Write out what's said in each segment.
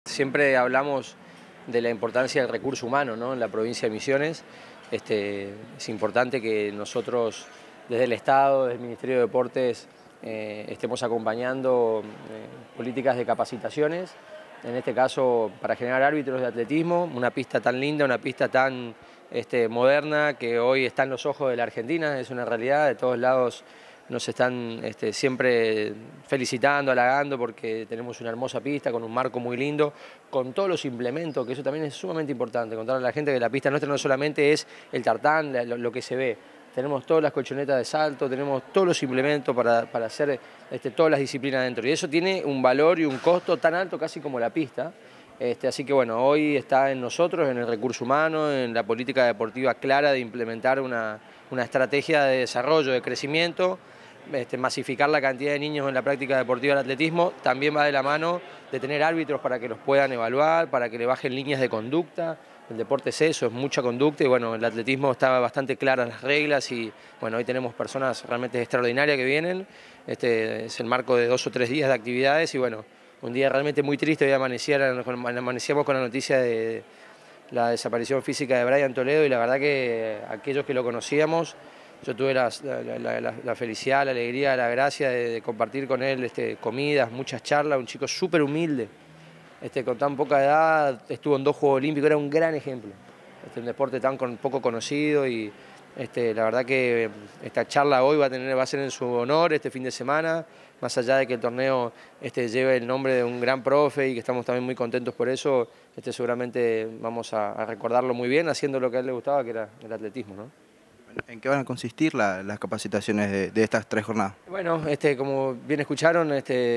Siempre hablamos de la importancia del recurso humano, ¿no?, en la provincia de Misiones. Es importante que nosotros, desde el Estado, desde el Ministerio de Deportes, estemos acompañando políticas de capacitaciones, en este caso para generar árbitros de atletismo, una pista tan linda, una pista tan moderna, que hoy está en los ojos de la Argentina, es una realidad. De todos lados nos están siempre felicitando, halagando, porque tenemos una hermosa pista con un marco muy lindo, con todos los implementos, que eso también es sumamente importante, contarle a la gente que la pista nuestra no solamente es el tartán, lo que se ve. Tenemos todas las colchonetas de salto, tenemos todos los implementos para hacer todas las disciplinas dentro. Y eso tiene un valor y un costo tan alto casi como la pista. Así que bueno, hoy está en nosotros, en el recurso humano, en la política deportiva clara de implementar una estrategia de desarrollo, de crecimiento, masificar la cantidad de niños en la práctica deportiva del atletismo. También va de la mano de tener árbitros para que los puedan evaluar, para que le bajen líneas de conducta. El deporte es eso, es mucha conducta, y bueno, el atletismo estaba bastante claras las reglas, y bueno, hoy tenemos personas realmente extraordinarias que vienen. Es el marco de 2 o 3 días de actividades, y bueno, un día realmente muy triste. Hoy amanecíamos con la noticia de la desaparición física de Brian Toledo, y la verdad que aquellos que lo conocíamos, yo tuve la felicidad, la alegría, la gracia de compartir con él comidas, muchas charlas. Un chico súper humilde, con tan poca edad, estuvo en 2 Juegos Olímpicos, era un gran ejemplo. Un deporte tan poco conocido, y la verdad que esta charla hoy va a ser en su honor este fin de semana, más allá de que el torneo lleve el nombre de un gran profe y que estamos también muy contentos por eso. Seguramente vamos a recordarlo muy bien haciendo lo que a él le gustaba, que era el atletismo, ¿no? ¿En qué van a consistir las capacitaciones de estas 3 jornadas? Bueno, como bien escucharon,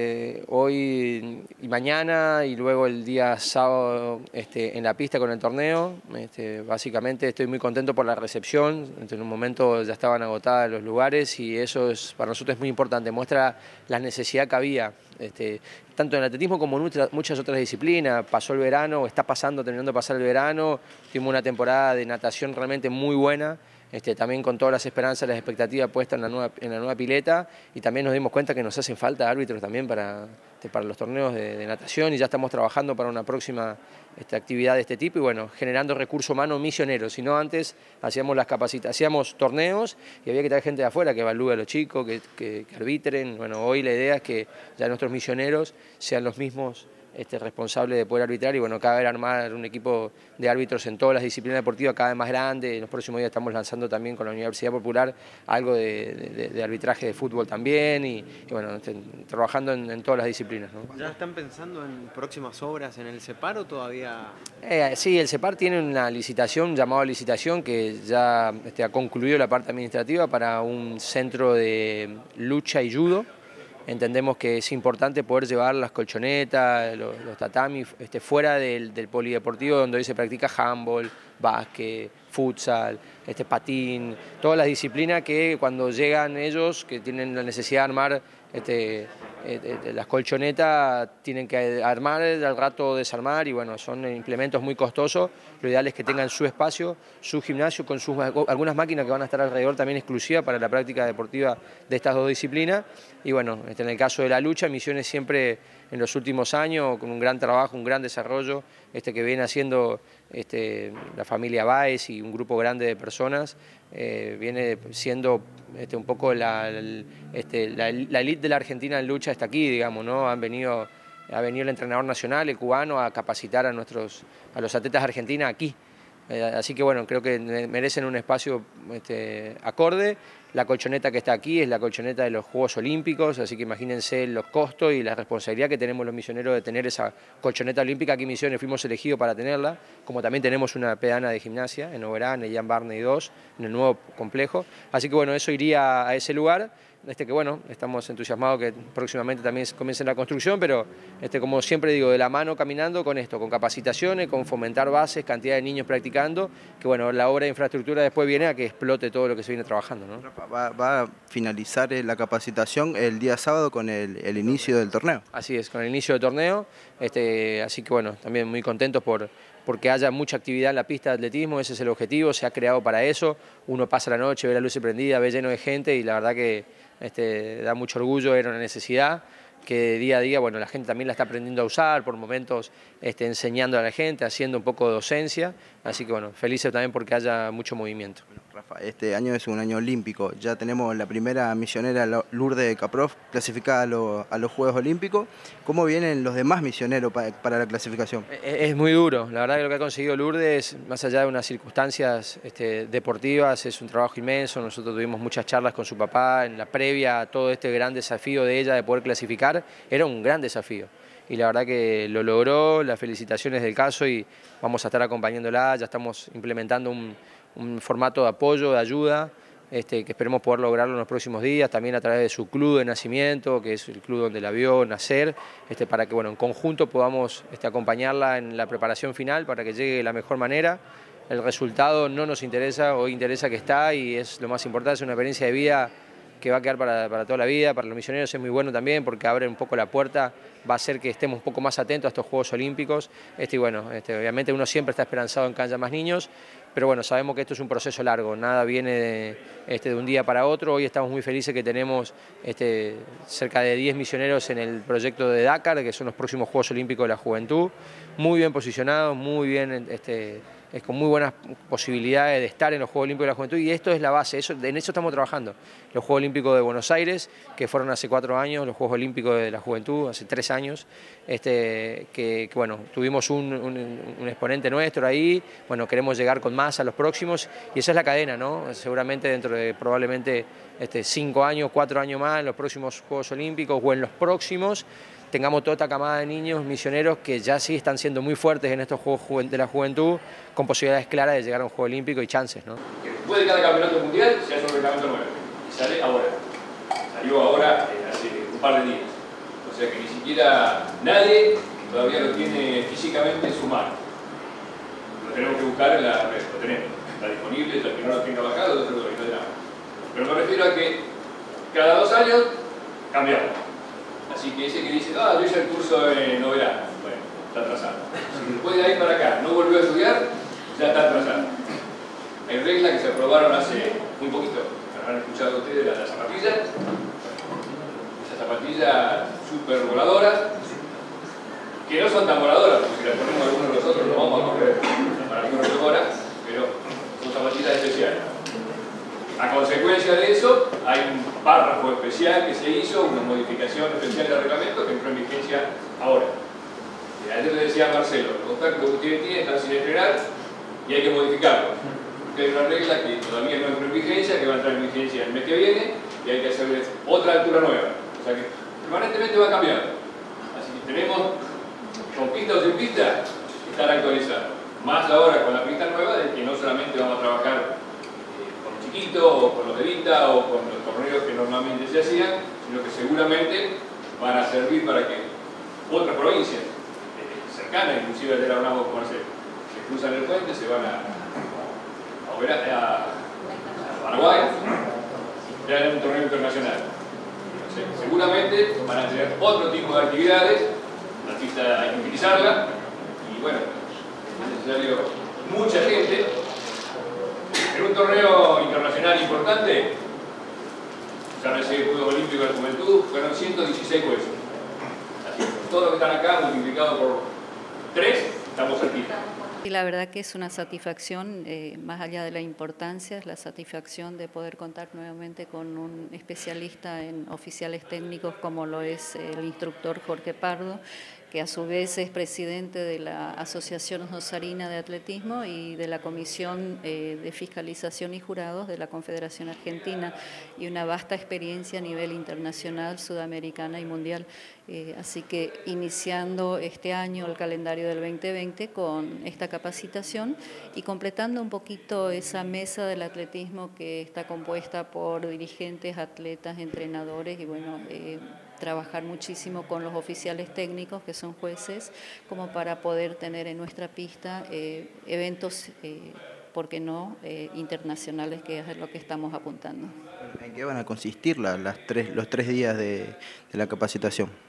hoy y mañana, y luego el día sábado en la pista con el torneo. Básicamente estoy muy contento por la recepción. En un momento ya estaban agotados los lugares, y eso para nosotros es muy importante, muestra la necesidad que había, tanto en el atletismo como en muchas otras disciplinas. Pasó el verano, está terminando de pasar el verano, tuvimos una temporada de natación realmente muy buena. También con todas las esperanzas, las expectativas puestas en la nueva pileta, y también nos dimos cuenta que nos hacen falta árbitros también para los torneos de natación, y ya estamos trabajando para una próxima actividad de este tipo, y bueno, generando recurso humano misionero. Si no, antes hacíamos torneos y había que traer gente de afuera que evalúe a los chicos, que arbitren. Bueno, hoy la idea es que ya nuestros misioneros sean los mismos responsable de poder arbitrar, y bueno, cada vez armar un equipo de árbitros en todas las disciplinas deportivas cada vez más grande. En los próximos días estamos lanzando también con la Universidad Popular algo de arbitraje de fútbol también, y bueno, trabajando en todas las disciplinas, ¿no? ¿Ya están pensando en próximas obras en el CEPAR o todavía? Sí, el CEPAR tiene una licitación, llamada licitación, que ya ha concluido la parte administrativa para un centro de lucha y judo. Entendemos que es importante poder llevar las colchonetas, los tatamis, fuera del polideportivo, donde hoy se practica handball, básquet, futsal, patín, todas las disciplinas que cuando llegan ellos, que tienen la necesidad de armar las colchonetas, tienen que armar, al rato desarmar, y bueno, son implementos muy costosos. Lo ideal es que tengan su espacio, su gimnasio, con algunas máquinas que van a estar alrededor también exclusivas para la práctica deportiva de estas 2 disciplinas. Y bueno, en el caso de la lucha, Misiones siempre en los últimos años, con un gran trabajo, un gran desarrollo, que viene haciendo la familia Báez y un grupo grande de personas, viene siendo un poco la elite de la Argentina en lucha está aquí, digamos, ¿no? Ha venido el entrenador nacional, el cubano, a capacitar a los atletas argentinos aquí. Así que bueno, creo que merecen un espacio acorde. La colchoneta que está aquí es la colchoneta de los Juegos Olímpicos, así que imagínense los costos y la responsabilidad que tenemos los misioneros de tener esa colchoneta olímpica. Aquí en Misiones fuimos elegidos para tenerla, como también tenemos una pedana de gimnasia en Oberá, en Jan Barney 2, en el nuevo complejo. Así que bueno, eso iría a ese lugar. Que bueno, estamos entusiasmados que próximamente también comience la construcción, pero como siempre digo, de la mano caminando con esto, con capacitaciones, con fomentar bases, cantidad de niños practicando, que bueno, la obra de infraestructura después viene a que explote todo lo que se viene trabajando, ¿no? Va a finalizar la capacitación el día sábado con el inicio del torneo. Así es, con el inicio del torneo, así que bueno, también muy contentos porque haya mucha actividad en la pista de atletismo. Ese es el objetivo, se ha creado para eso. Uno pasa la noche, ve la luz prendida, ve lleno de gente, y la verdad que da mucho orgullo, era una necesidad. que día a día, bueno, la gente también la está aprendiendo a usar, por momentos enseñando a la gente, haciendo un poco de docencia, así que bueno, felices también porque haya mucho movimiento. Bueno, Rafa, este año es un año olímpico, ya tenemos la primera misionera Lourdes Caprof clasificada a los Juegos Olímpicos. ¿Cómo vienen los demás misioneros para la clasificación? Es muy duro, la verdad que lo que ha conseguido Lourdes, más allá de unas circunstancias deportivas, es un trabajo inmenso. Nosotros tuvimos muchas charlas con su papá en la previa a todo este gran desafío de ella de poder clasificar, era un gran desafío. Y la verdad que lo logró, las felicitaciones del caso y vamos a estar acompañándola, ya estamos implementando un formato de apoyo, de ayuda, que esperemos poder lograrlo en los próximos días, también a través de su club de nacimiento, que es el club donde la vio nacer, para que bueno, en conjunto podamos acompañarla en la preparación final para que llegue de la mejor manera. El resultado no nos interesa, hoy interesa que está y es lo más importante, es una experiencia de vida que va a quedar para toda la vida. Para los misioneros es muy bueno también porque abre un poco la puerta, va a hacer que estemos un poco más atentos a estos Juegos Olímpicos. Y bueno, obviamente uno siempre está esperanzado en que haya más niños, pero bueno, sabemos que esto es un proceso largo, nada viene de un día para otro. Hoy estamos muy felices que tenemos cerca de 10 misioneros en el proyecto de Dakar, que son los próximos Juegos Olímpicos de la Juventud, muy bien posicionados, muy bien con muy buenas posibilidades de estar en los Juegos Olímpicos de la Juventud y esto es la base, en eso estamos trabajando. Los Juegos Olímpicos de Buenos Aires, que fueron hace 4 años, los Juegos Olímpicos de la Juventud, hace 3 años, que bueno, tuvimos un exponente nuestro ahí, bueno, queremos llegar con más a los próximos y esa es la cadena, ¿no? Seguramente dentro de probablemente 5 años, 4 años más, en los próximos Juegos Olímpicos o en los próximos, tengamos toda esta camada de niños misioneros que ya sí están siendo muy fuertes en estos Juegos de la Juventud, con posibilidades claras de llegar a un Juego Olímpico y chances, ¿no? Después de cada campeonato mundial se hace un reglamento nuevo y sale ahora. Salió ahora hace un par de días. O sea que ni siquiera nadie todavía lo tiene físicamente en su mano. Lo tenemos que buscar en la red, lo tenemos. Está disponible, el que no lo tenga bajado, otro lo tenemos. Pero me refiero a que cada 2 años cambiamos. Así que ese que dice, yo hice el curso en verano, bueno, está atrasado. Si después de ahí para acá no volvió a estudiar, ya está atrasado. Hay reglas que se aprobaron hace muy poquito, habrán escuchado ustedes las zapatillas, esas zapatillas súper voladoras, que no son tan voladoras, porque si las ponemos algunos de nosotros no vamos a correr para algunas horas, pero son zapatillas especiales. A consecuencia de eso, hay un párrafo especial que se hizo, una modificación especial del reglamento que entró en vigencia ahora. Ayer le decía a Marcelo, los contactos que ustedes tienen están sin entrenar y hay que modificarlo. Porque hay una regla que todavía no entró en vigencia, que va a entrar en vigencia el mes que viene y hay que hacerle otra altura nueva. O sea que permanentemente va cambiando. Así que tenemos, con pista o sin pista, que estar actualizados. Más ahora con la pista nueva, de que no solamente vamos a trabajar o con los de Vita o con los torneos que normalmente se hacían, sino que seguramente van a servir para que otras provincias cercanas, inclusive de la UNAM como se cruzan el puente, se van a Paraguay, ya en un torneo internacional. Entonces, seguramente van a tener otro tipo de actividades, la pista hay que utilizarla y bueno, es necesario mucha gente. En un torneo internacional importante, llámese el Juegos Olímpicos de la Juventud, fueron 116 jueces. Así que todos los que están acá, multiplicado por 3, estamos cerquita. Y la verdad que es una satisfacción, más allá de la importancia, es la satisfacción de poder contar nuevamente con un especialista en oficiales técnicos como lo es el instructor Jorge Pardo, que a su vez es presidente de la Asociación Rosarina de Atletismo y de la Comisión de Fiscalización y Jurados de la Confederación Argentina, y una vasta experiencia a nivel internacional, sudamericana y mundial. Así que iniciando este año el calendario del 2020 con esta capacitación y completando un poquito esa mesa del atletismo que está compuesta por dirigentes, atletas, entrenadores y bueno, trabajar muchísimo con los oficiales técnicos que son jueces como para poder tener en nuestra pista eventos, ¿por qué no?, internacionales, que es lo que estamos apuntando. ¿En qué van a consistir los 3 días de la capacitación?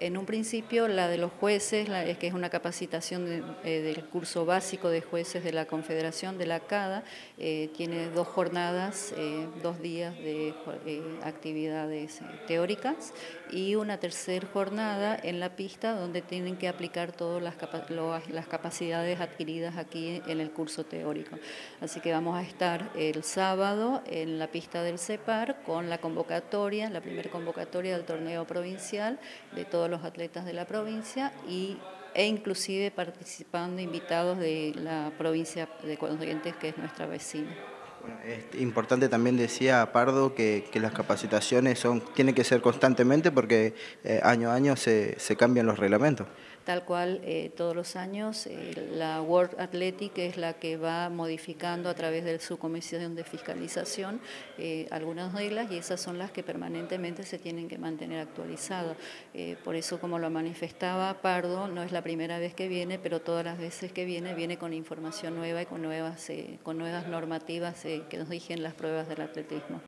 En un principio, la de los jueces, que es una capacitación del curso básico de jueces de la Confederación de la CADA, tiene 2 jornadas, 2 días de actividades teóricas y una tercera jornada en la pista donde tienen que aplicar todas las capacidades adquiridas aquí en el curso teórico. Así que vamos a estar el sábado en la pista del CEPAR con la convocatoria, la primera convocatoria del torneo provincial de todos los atletas de la provincia e inclusive participando invitados de la provincia de Corrientes, que es nuestra vecina. Bueno, es importante también, decía Pardo, que las capacitaciones tienen que ser constantemente porque año a año se cambian los reglamentos. Tal cual, todos los años la World Athletic es la que va modificando a través de su comisión de fiscalización algunas reglas y esas son las que permanentemente se tienen que mantener actualizadas. Por eso, como lo manifestaba Pardo, no es la primera vez que viene, pero todas las veces que viene con información nueva y con nuevas normativas que nos rigen las pruebas del atletismo.